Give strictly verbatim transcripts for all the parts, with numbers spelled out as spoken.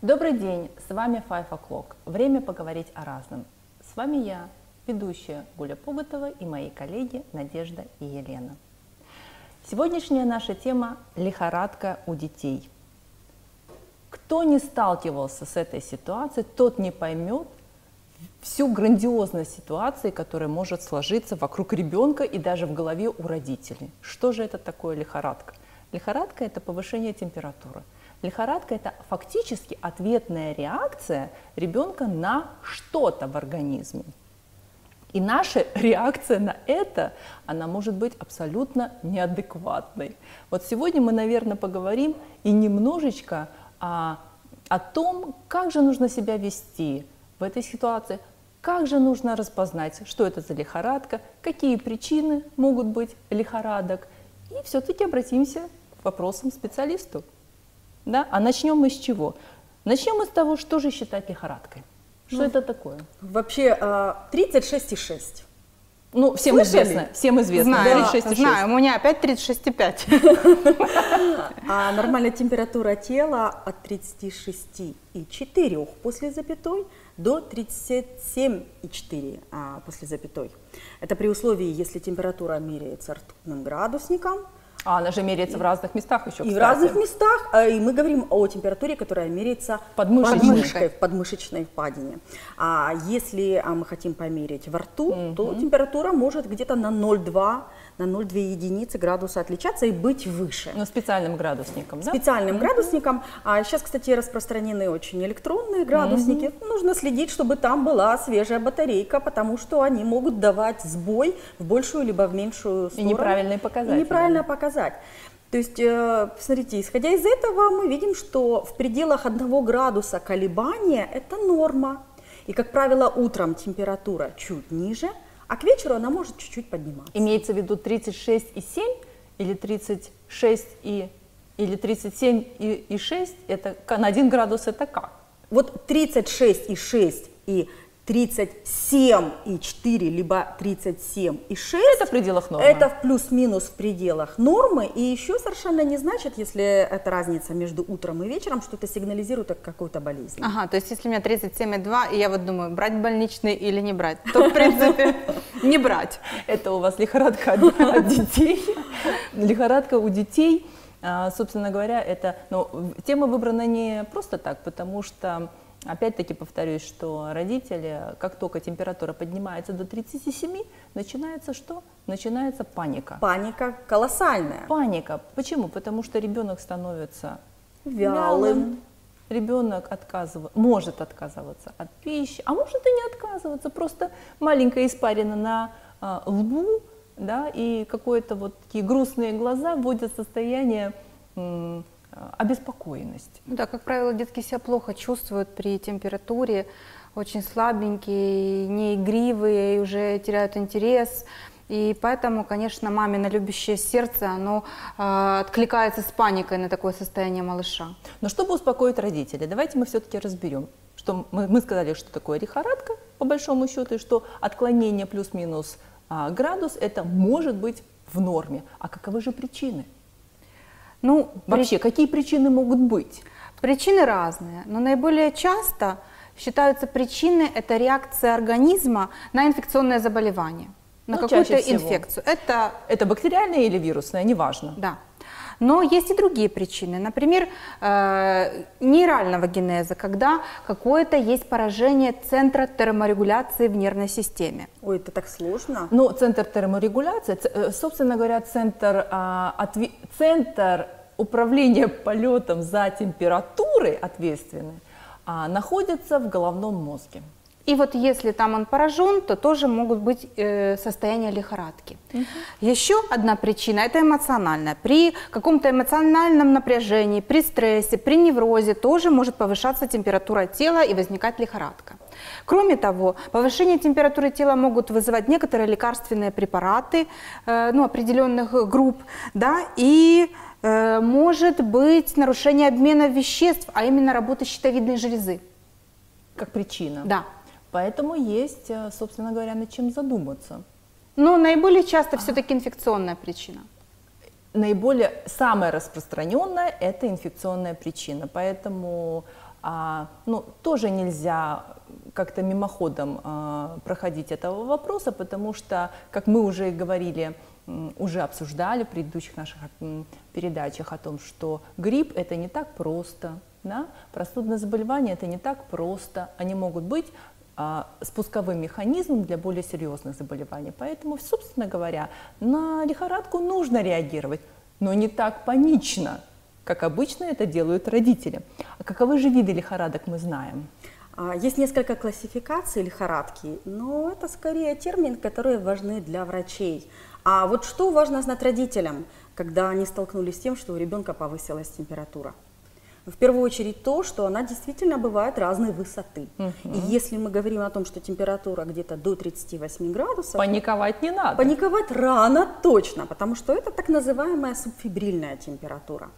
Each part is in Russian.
Добрый день, с вами Five O'Clock. Время поговорить о разном. С вами я, ведущая Гуля Пугатова, и мои коллеги Надежда и Елена. Сегодняшняя наша тема – лихорадка у детей. Кто не сталкивался с этой ситуацией, тот не поймет всю грандиозность ситуации, которая может сложиться вокруг ребенка и даже в голове у родителей. Что же это такое лихорадка? Лихорадка – это повышение температуры. Лихорадка – это фактически ответная реакция ребенка на что-то в организме. И наша реакция на это, она может быть абсолютно неадекватной. Вот сегодня мы, наверное, поговорим и немножечко о, о том, как же нужно себя вести в этой ситуации, как же нужно распознать, что это за лихорадка, какие причины могут быть лихорадок. И все-таки обратимся к вопросам специалисту. Да? А начнем мы с чего? Начнем мы с того, что же считать лихорадкой. Что ну, это такое? Вообще тридцать шесть и шесть. Ну, всем Слышали? известно. Всем известно. Знаю, тридцать шесть и шесть. знаю, у меня опять тридцать шесть и пять. А нормальная температура тела от тридцати шести и четырёх после запятой до тридцати семи и четырёх а, после запятой. Это при условии, если температура меряется ртутным градусником. А она же меряется в разных местах еще, кстати. И в разных местах, и мы говорим о температуре, которая меряется подмышечной, подмышкой, в подмышечной впадине. А если а мы хотим померить во рту, угу. то температура может где-то на ноль целых две десятых, на ноль целых две единицы градуса отличаться и быть выше. Но специальным градусником, да? Специальным угу. градусником. А сейчас, кстати, распространены очень электронные градусники. Угу. Нужно следить, чтобы там была свежая батарейка, потому что они могут давать сбой в большую либо в меньшую сторону. И неправильные показатели. И неправильно показать. То есть, смотрите, исходя из этого, мы видим, что в пределах одного градуса колебания это норма. И, как правило, утром температура чуть ниже, а к вечеру она может чуть-чуть подниматься. Имеется в виду тридцать шесть и семь или тридцать шесть и, или тридцать семь и, и шесть? Это, на один градус это как? Вот тридцать шесть и шесть и тридцать семь и четыре, либо тридцать семь и шесть. Это в пределах нормы. Это в плюс-минус в пределах нормы. И еще совершенно не значит, если это разница между утром и вечером, что это сигнализирует о какой-то болезни. Ага, то есть если у меня тридцать семь и два, и я вот думаю, брать больничный или не брать, то в принципе не брать. Это у вас лихорадка от детей. Лихорадка у детей, собственно говоря, это, ну, тема выбрана не просто так, потому что опять-таки повторюсь, что родители, как только температура поднимается до тридцати семи, начинается что? Начинается паника. Паника колоссальная. Паника. Почему? Потому что ребенок становится вялым. вялым. Ребенок отказыв... может отказываться от пищи, а может и не отказываться. Просто маленькая испарина на а, лбу, да, и какое-то вот такие грустные глаза вводят в состояние м, обеспокоенность. Да, как правило, детки себя плохо чувствуют при температуре, очень слабенькие, неигривые, уже теряют интерес. И поэтому, конечно, мамино любящее сердце, оно э, откликается с паникой на такое состояние малыша. Но чтобы успокоить родителей, давайте мы все-таки разберем, что мы, мы сказали, что такое лихорадка, по большому счету, и что отклонение плюс-минус а, градус, это может быть в норме. А каковы же причины? Ну, вообще, при... какие причины могут быть? Причины разные, но наиболее часто считаются причины – это реакция организма на инфекционное заболевание, на ну, какую-то инфекцию. Это... это бактериальная или вирусная, неважно. Да. Но есть и другие причины, например, э, нейрального генеза, когда какое-то есть поражение центра терморегуляции в нервной системе. Ой, это так сложно. Ну, центр терморегуляции, собственно говоря, центр, а, отве... центр управления полетом за температурой ответственный а, находится в головном мозге. И вот если там он поражен, то тоже могут быть э, состояния лихорадки. Uh-huh. Еще одна причина – это эмоциональная. При каком-то эмоциональном напряжении, при стрессе, при неврозе тоже может повышаться температура тела и возникать лихорадка. Кроме того, повышение температуры тела могут вызывать некоторые лекарственные препараты э, ну, определенных групп, да, и э, может быть нарушение обмена веществ, а именно работы щитовидной железы. Как причина? Да. Поэтому есть, собственно говоря, над чем задуматься. Но наиболее часто все-таки инфекционная причина. Наиболее, самая распространенная – это инфекционная причина. Поэтому А, ну, тоже нельзя как-то мимоходом а, проходить этого вопроса, потому что, как мы уже говорили, уже обсуждали в предыдущих наших передачах о том, что грипп – это не так просто, да? Простудные заболевания – это не так просто, они могут быть а, спусковым механизмом для более серьезных заболеваний. Поэтому, собственно говоря, на лихорадку нужно реагировать, но не так панично, как обычно это делают родители. А каковы же виды лихорадок мы знаем? Есть несколько классификаций лихорадки, но это скорее термин, которые важны для врачей. А вот что важно знать родителям, когда они столкнулись с тем, что у ребенка повысилась температура? В первую очередь то, что она действительно бывает разной высоты. Угу. И если мы говорим о том, что температура где-то до тридцати восьми градусов... Паниковать не надо. Паниковать рано точно, потому что это так называемая субфебрильная температура.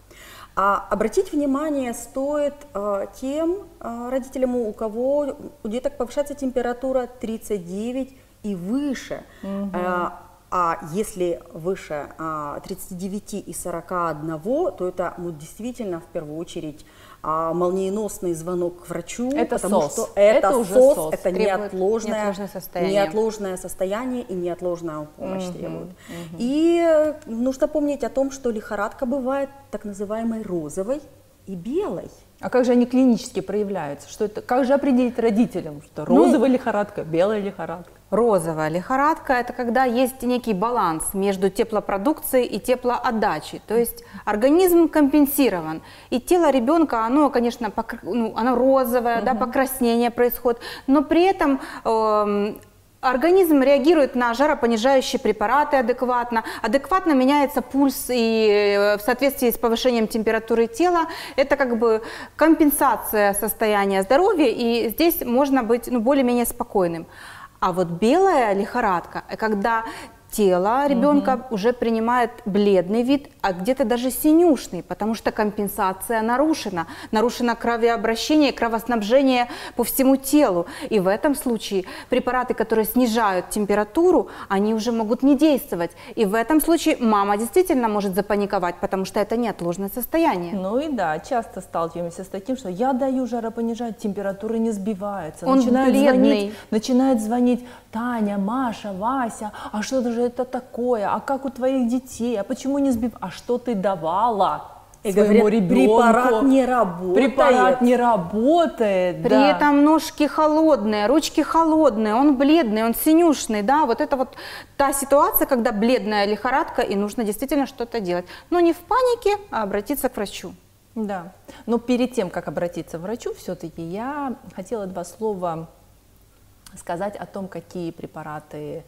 А обратить внимание стоит а, тем а, родителям, у кого у деток повышается температура тридцать девять и выше. Угу. А, а если выше а, тридцати девяти и сорока одного, то это ну, действительно в первую очередь а, молниеносный звонок к врачу. Это потому СОС. Что это, это уже СОС, СОС. Это неотложное, неотложное, состояние. неотложное состояние и неотложная помощь угу, требует. угу. И нужно помнить о том, что лихорадка бывает так называемой розовой и белой. А как же они клинически проявляются? Что это? Как же определить родителям, что розовая ну, лихорадка, белая лихорадка? Розовая лихорадка – это когда есть некий баланс между теплопродукцией и теплоотдачей. То есть организм компенсирован. И тело ребенка, оно, конечно, покр... ну, оно розовое, угу. да, покраснение происходит, но при этом… Э Организм реагирует на жаропонижающие препараты адекватно, адекватно меняется пульс и в соответствии с повышением температуры тела. Это как бы компенсация состояния здоровья, и здесь можно быть ну, более-менее спокойным. А вот белая лихорадка, когда тело ребенка угу. уже принимает бледный вид, а где-то даже синюшный, потому что компенсация нарушена. Нарушено кровообращение, кровоснабжение по всему телу. И в этом случае препараты, которые снижают температуру, они уже могут не действовать. И в этом случае мама действительно может запаниковать, потому что это неотложное состояние. Ну и да, часто сталкиваемся с таким, что я даю жаропонижать, температура не сбивается. Он начинает бледный. звонить, начинает звонить Таня, Маша, Вася, а что же это такое, а как у твоих детей, а почему не сбив, а что ты давала и своему говорят, ребенку? Препарат не работает. Препарат не работает, При да. этом ножки холодные, ручки холодные, он бледный, он синюшный, да, вот это вот та ситуация, когда бледная лихорадка и нужно действительно что-то делать. Но не в панике, а обратиться к врачу. Да, но перед тем, как обратиться к врачу, все-таки я хотела два слова сказать о том, какие препараты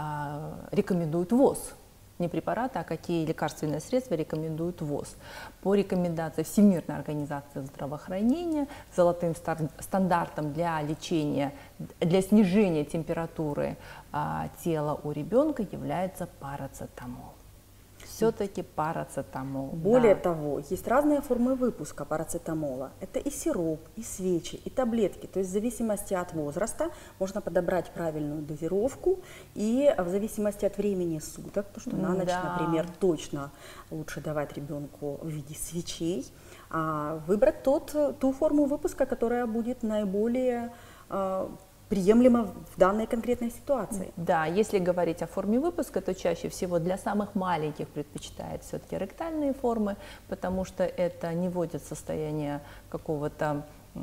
а, рекомендует ВОЗ. Не препараты, а какие лекарственные средства рекомендует ВОЗ. По рекомендации Всемирной организации здравоохранения золотым стандартом для лечения, для снижения температуры а, тела у ребенка является парацетамол. Все-таки парацетамол. Более да. того, есть разные формы выпуска парацетамола. Это и сироп, и свечи, и таблетки. То есть в зависимости от возраста можно подобрать правильную дозировку. И в зависимости от времени суток, то что на ночь, да. например, точно лучше давать ребенку в виде свечей, а выбрать тот, ту форму выпуска, которая будет наиболее приемлемо в данной конкретной ситуации. Да, если говорить о форме выпуска, то чаще всего для самых маленьких предпочитают все-таки ректальные формы, потому что это не вводит в состояние какого-то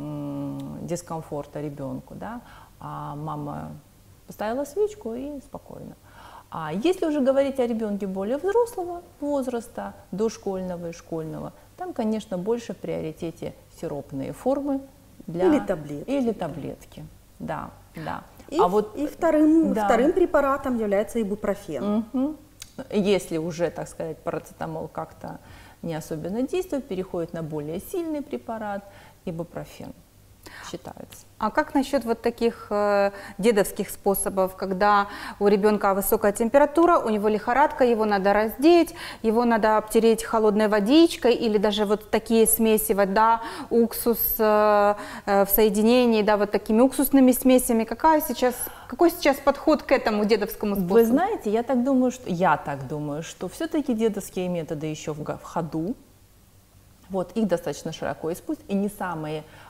дискомфорта ребенку, да, а мама поставила свечку и спокойно. А если уже говорить о ребенке более взрослого возраста, дошкольного и школьного, там, конечно, больше в приоритете сиропные формы для... или таблетки. Или таблетки. Да, да. И, а вот, и вторым, да. вторым препаратом является ибупрофен. Угу. Если уже, так сказать, парацетамол как-то не особенно действует, переходит на более сильный препарат, ибупрофен считается. А как насчет вот таких э, дедовских способов, когда у ребенка высокая температура, у него лихорадка, его надо раздеть, его надо обтереть холодной водичкой, или даже вот такие смеси, вода, уксус э, э, в соединении, да, вот такими уксусными смесями. Какая сейчас, какой сейчас подход к этому дедовскому способу? Вы знаете, я так думаю, что, я так думаю, что все-таки дедовские методы еще в, в ходу. Вот, их достаточно широко используют, и не самые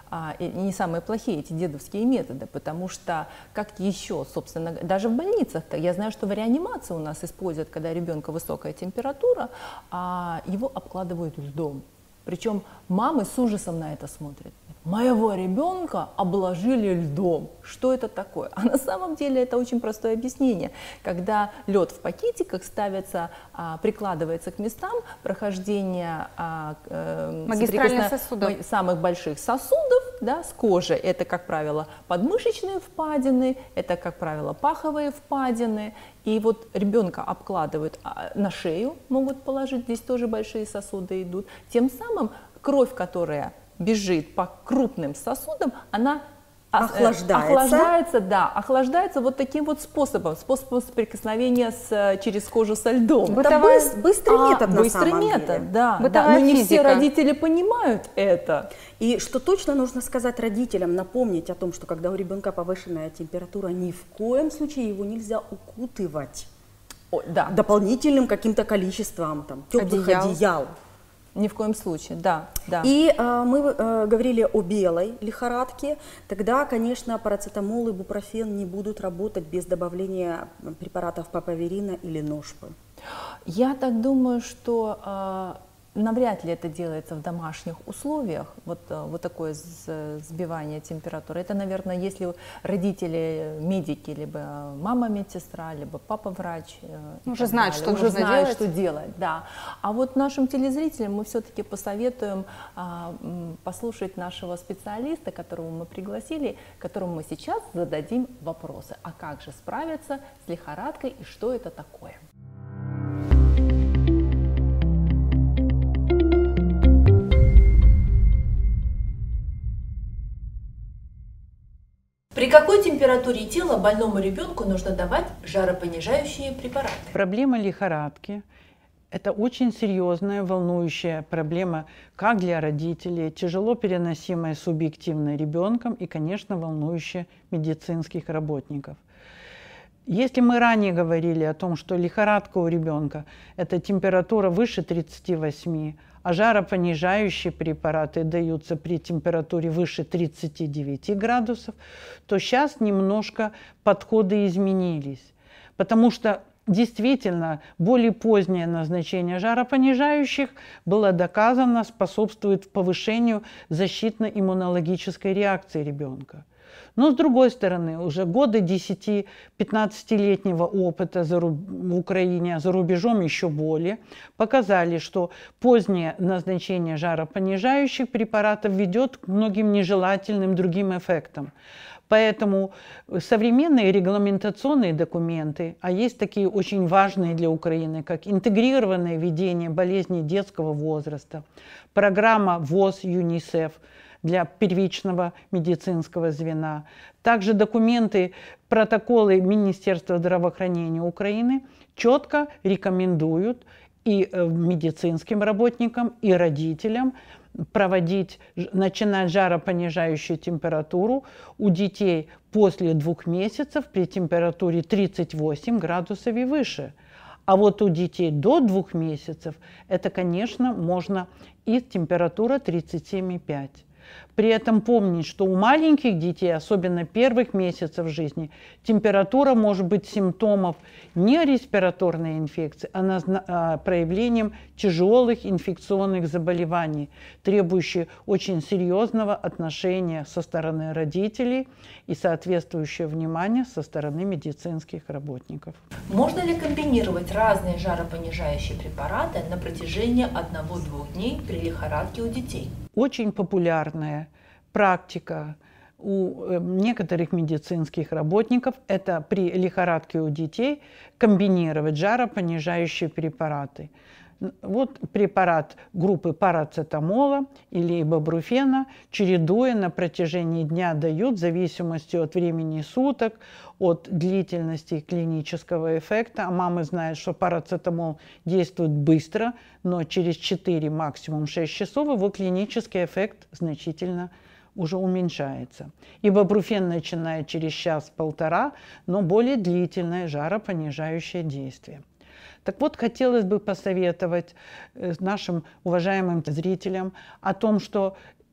а, и не самые плохие эти дедовские методы, потому что как еще, собственно, даже в больницах-то, я знаю, что в реанимации у нас используют, когда у ребенка высокая температура, а его обкладывают льдом. Причем мамы с ужасом на это смотрят. Моего ребенка обложили льдом. Что это такое? А на самом деле это очень простое объяснение. Когда лед в пакетиках ставится, а, прикладывается к местам прохождения а, э, магистральных сосудов, самых больших сосудов, да, с кожи. Это, как правило, подмышечные впадины, это, как правило, паховые впадины. И вот ребенка обкладывают на шею, могут положить, здесь тоже большие сосуды идут. Тем самым кровь, которая бежит по крупным сосудам, она охлаждается. охлаждается, да, охлаждается вот таким вот способом, способом соприкосновения с, через кожу со льдом. Это Бытовая... быс- быстрый а, метод на быстрый самом метод, деле. да, да. Но не все родители понимают это. И что точно нужно сказать родителям, напомнить о том, что когда у ребенка повышенная температура, ни в коем случае его нельзя укутывать О, да. дополнительным каким-то количеством там, теплых одеял. одеял. Ни в коем случае, да. да. И э, мы э, говорили о белой лихорадке. Тогда, конечно, парацетамол и бупрофен не будут работать без добавления препаратов папаверина или ношпы. Я так думаю, что э, навряд ли это делается в домашних условиях, вот, вот такое сбивание температуры. Это, наверное, если родители медики, либо мама медсестра, либо папа врач. Уже знают, что уже нужно знают, делать. что делать, да. А вот нашим телезрителям мы все-таки посоветуем а, послушать нашего специалиста, которого мы пригласили, которому мы сейчас зададим вопросы. А как же справиться с лихорадкой и что это такое? При какой температуре тела больному ребенку нужно давать жаропонижающие препараты? Проблема лихорадки – это очень серьезная, волнующая проблема как для родителей, тяжело переносимая субъективно ребенком и, конечно, волнующая медицинских работников. Если мы ранее говорили о том, что лихорадка у ребенка – это температура выше тридцати восьми, а жаропонижающие препараты даются при температуре выше тридцати девяти градусов, то сейчас немножко подходы изменились. Потому что действительно более позднее назначение жаропонижающих было доказано способствует повышению защитно-иммунологической реакции ребенка. Но с другой стороны, уже годы десяти-пятнадцатилетнего опыта в Украине, а за рубежом еще более, показали, что позднее назначение жаропонижающих препаратов ведет к многим нежелательным другим эффектам. Поэтому современные регламентационные документы, а есть такие очень важные для Украины, как интегрированное ведение болезней детского возраста, программа ВОЗ ЮНИСЕФ для первичного медицинского звена, также документы, протоколы Министерства здравоохранения Украины четко рекомендуют и медицинским работникам, и родителям проводить, начинать жаропонижающую температуру у детей после двух месяцев при температуре тридцать восемь градусов и выше. А вот у детей до двух месяцев это, конечно, можно и температура тридцать семь и пять. При этом помнить, что у маленьких детей, особенно первых месяцев жизни, температура может быть симптомов не респираторной инфекции, а проявлением тяжелых инфекционных заболеваний, требующих очень серьезного отношения со стороны родителей и соответствующего внимания со стороны медицинских работников. Можно ли комбинировать разные жаропонижающие препараты на протяжении одного-двух дней при лихорадке у детей? Очень популярная практика у некоторых медицинских работников – это при лихорадке у детей комбинировать жаропонижающие препараты. Вот препарат группы парацетамола или ибупрофена, чередуя на протяжении дня, дают в зависимости от времени суток, от длительности клинического эффекта. А мамы знают, что парацетамол действует быстро, но через четыре, максимум шесть часов его клинический эффект значительно уже уменьшается. Ибупрофен начинает через час-полтора, но более длительное жаропонижающее действие. Так вот, хотелось бы посоветовать нашим уважаемым зрителям о том, что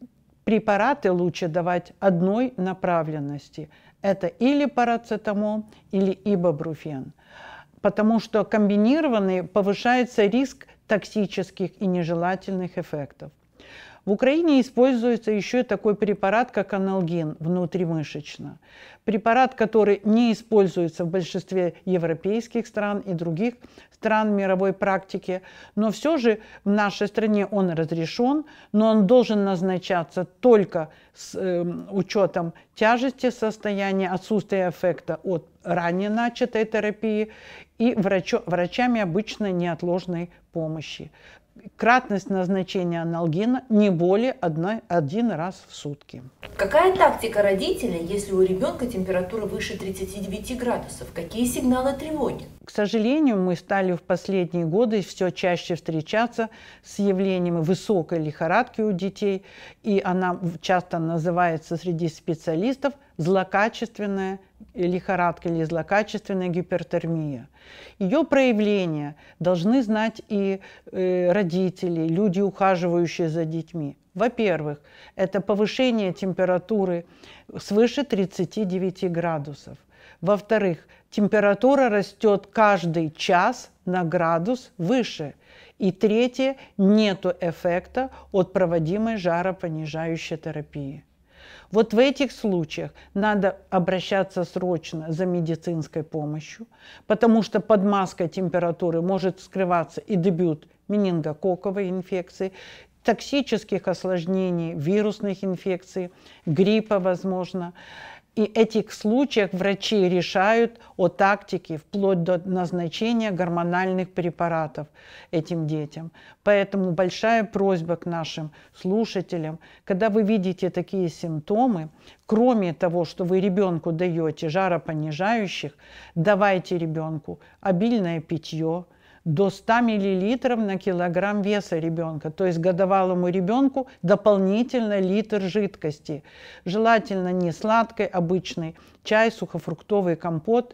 препараты лучше давать одной направленности. Это или парацетамол, или ибупрофен. Потому что комбинированный повышается риск токсических и нежелательных эффектов. В Украине используется еще такой препарат, как аналгин внутримышечно. Препарат, который не используется в большинстве европейских стран и других стран мировой практики, но все же в нашей стране он разрешен, но он должен назначаться только с э, учетом тяжести состояния, отсутствия эффекта от ранее начатой терапии и врачо, врачами обычной неотложной помощи. Кратность назначения аналгина не более одной, один раз в сутки. Какая тактика родителей, если у ребенка температура выше тридцати девяти градусов? Какие сигналы тревоги? К сожалению, мы стали в последние годы все чаще встречаться с явлениями высокой лихорадки у детей, и она часто называется среди специалистов злокачественная лихорадка или злокачественная гипертермия. Ее проявления должны знать и э, родители, люди, ухаживающие за детьми. Во-первых, это повышение температуры свыше тридцати девяти градусов. Во-вторых, температура растет каждый час на градус выше. И третье, нету эффекта от проводимой жаропонижающей терапии. Вот в этих случаях надо обращаться срочно за медицинской помощью, потому что под маской температуры может скрываться и дебют менингококковой инфекции, токсических осложнений, вирусных инфекций, гриппа, возможно. И в этих случаях врачи решают о тактике вплоть до назначения гормональных препаратов этим детям. Поэтому большая просьба к нашим слушателям, когда вы видите такие симптомы, кроме того, что вы ребенку даете жаропонижающих, давайте ребенку обильное питье, до ста миллилитров на килограмм веса ребенка. То есть годовалому ребенку дополнительно литр жидкости. Желательно не сладкой, обычный чай, сухофруктовый компот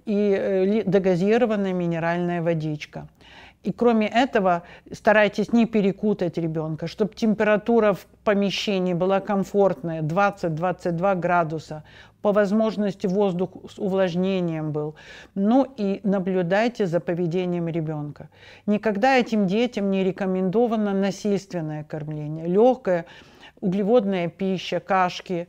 и дегазированная минеральная водичка. И кроме этого, старайтесь не перекутать ребенка, чтобы температура в помещении была комфортная, двадцать — двадцать два градуса. По возможности воздух с увлажнением был. Ну и наблюдайте за поведением ребенка. Никогда этим детям не рекомендовано насильственное кормление. Легкое, углеводная пища, кашки.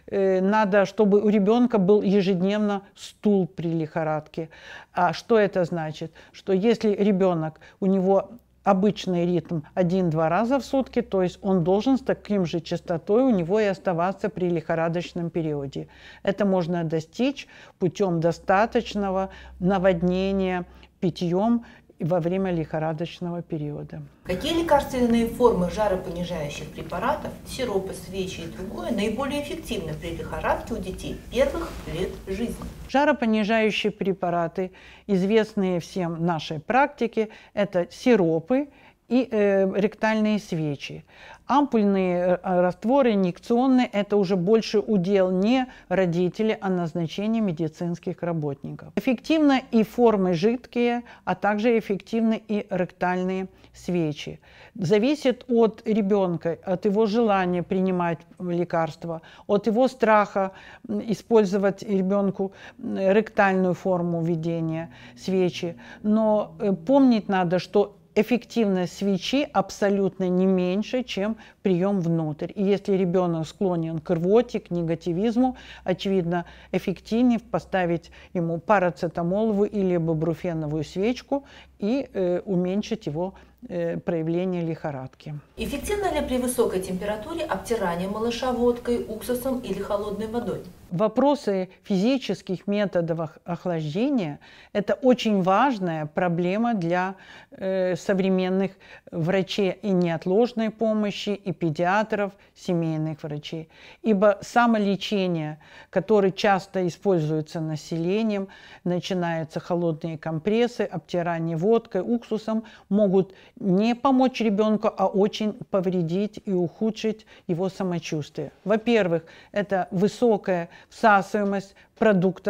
Надо, чтобы у ребенка был ежедневно стул при лихорадке. А что это значит? Что если ребенок, у него обычный ритм один-два раза в сутки, то есть он должен с таким же частотой у него и оставаться при лихорадочном периоде. Это можно достичь путем достаточного наводнения питьем во время лихорадочного периода. Какие лекарственные формы жаропонижающих препаратов, сиропы, свечи и другое, наиболее эффективны при лихорадке у детей первых лет жизни? Жаропонижающие препараты, известные всем в нашей практике, это сиропы и э, ректальные свечи. Ампульные растворы, инъекционные, это уже больше удел не родителей, а назначение медицинских работников. Эффективны и формы жидкие, а также эффективны и ректальные свечи. Зависит от ребенка, от его желания принимать лекарства, от его страха использовать ребенку ректальную форму введения свечи. Но помнить надо, что эффективность свечи абсолютно не меньше, чем прием внутрь. И если ребенок склонен к рвоте, к негативизму, очевидно, эффективнее поставить ему парацетамоловую или ибупрофеновую свечку и э, уменьшить его э, проявление лихорадки. Эффективно ли при высокой температуре обтирание малыша водкой, уксусом или холодной водой? Вопросы физических методов охлаждения – это очень важная проблема для э, современных врачей и неотложной помощи, и педиатров, семейных врачей. Ибо самолечение, которое часто используется населением, начинаются холодные компрессы, обтирание водкой, уксусом, могут не помочь ребенку, а очень повредить и ухудшить его самочувствие. Во-первых, это высокая всасываемость продуктов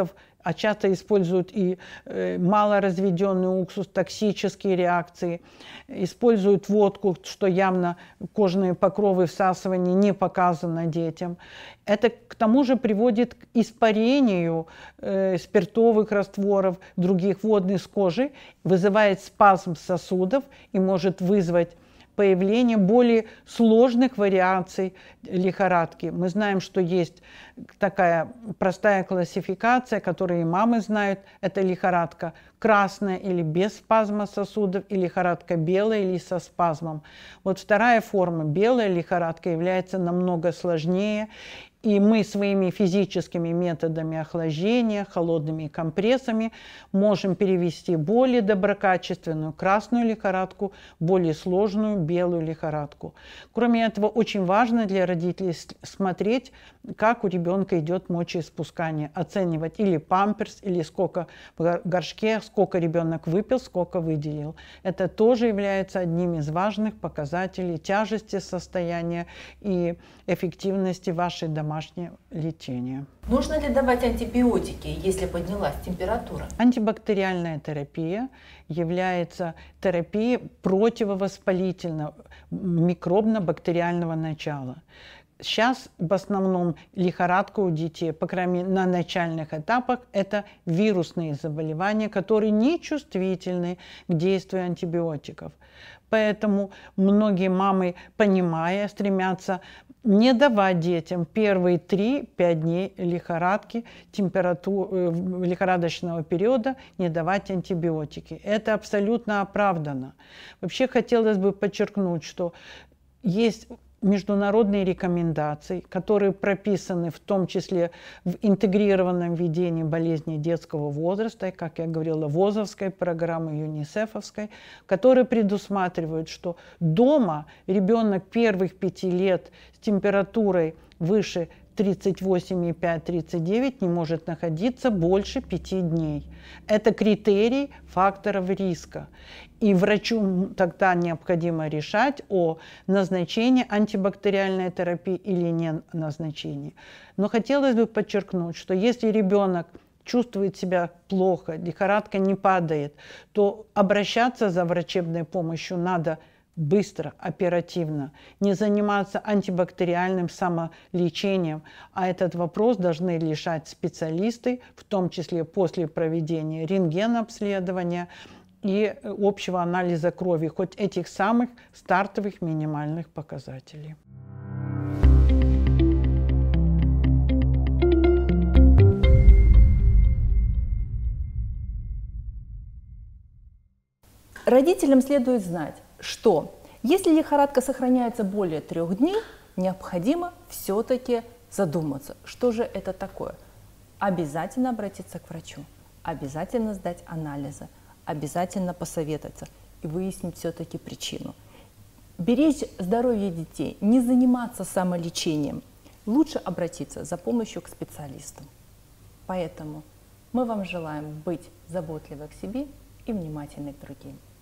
а часто используют и э, малоразведенный уксус, токсические реакции, используют водку, что явно кожные покровы всасывания не показано детям. Это к тому же приводит к испарению э, спиртовых растворов, других водных с кожи, вызывает спазм сосудов и может вызвать появление более сложных вариаций лихорадки. Мы знаем, что есть такая простая классификация, которую и мамы знают. Это лихорадка красная или без спазма сосудов, и лихорадка белая или со спазмом. Вот вторая форма, белая лихорадка, является намного сложнее. И мы своими физическими методами охлаждения, холодными компрессами можем перевести более доброкачественную красную лихорадку в более сложную белую лихорадку. Кроме этого, очень важно для родителей смотреть, как у ребенка идет мочеиспускание, оценивать или памперс, или сколько в горшке, сколько ребенок выпил, сколько выделил. Это тоже является одним из важных показателей тяжести состояния и эффективности вашей домашней лечения. Нужно ли давать антибиотики, если поднялась температура? Антибактериальная терапия является терапией противовоспалительного микробно-бактериального начала. Сейчас в основном лихорадка у детей, по крайней мере на начальных этапах, это вирусные заболевания, которые не чувствительны к действию антибиотиков. Поэтому многие мамы, понимая, стремятся не давать детям первые три-пять дней лихорадки, температуры, лихорадочного периода, не давать антибиотики. Это абсолютно оправдано. Вообще хотелось бы подчеркнуть, что есть международные рекомендации, которые прописаны в том числе в интегрированном ведении болезней детского возраста, как я говорила, ВОЗовской программы, ЮНИСЕФовской, которые предусматривают, что дома ребенок первых пяти лет с температурой выше тридцать восемь и пять - тридцать девять не может находиться больше пяти дней. Это критерий факторов риска. И врачу тогда необходимо решать о назначении антибактериальной терапии или не назначении. Но хотелось бы подчеркнуть, что если ребенок чувствует себя плохо, лихорадка не падает, то обращаться за врачебной помощью надо быстро, оперативно, не заниматься антибактериальным самолечением, а этот вопрос должны решать специалисты, в том числе после проведения рентген-обследования и общего анализа крови, хоть этих самых стартовых минимальных показателей. Родителям следует знать, что если лихорадка сохраняется более трех дней, необходимо все-таки задуматься, что же это такое. Обязательно обратиться к врачу, обязательно сдать анализы, обязательно посоветоваться и выяснить все-таки причину. Беречь здоровье детей, не заниматься самолечением, лучше обратиться за помощью к специалистам. Поэтому мы вам желаем быть заботливы к себе и внимательны к другим.